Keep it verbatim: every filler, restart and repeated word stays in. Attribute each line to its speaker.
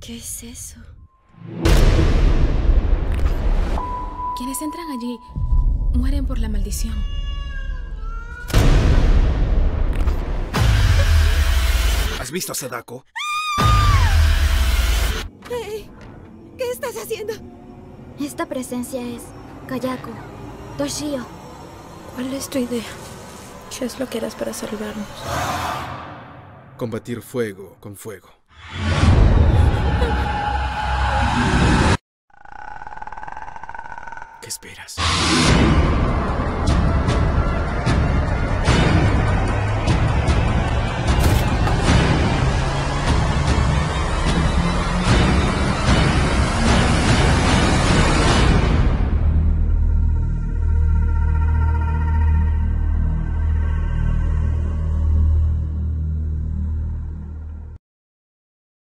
Speaker 1: ¿Qué es eso?
Speaker 2: Quienes entran allí mueren por la maldición.
Speaker 3: ¿Has visto a Sadako?
Speaker 1: Hey, ¿qué estás haciendo?
Speaker 4: Esta presencia es Kayako, Toshio.
Speaker 1: ¿Cuál es tu idea? ¿Qué es lo que harás para salvarnos?
Speaker 3: Combatir fuego con fuego. ¿Qué esperas?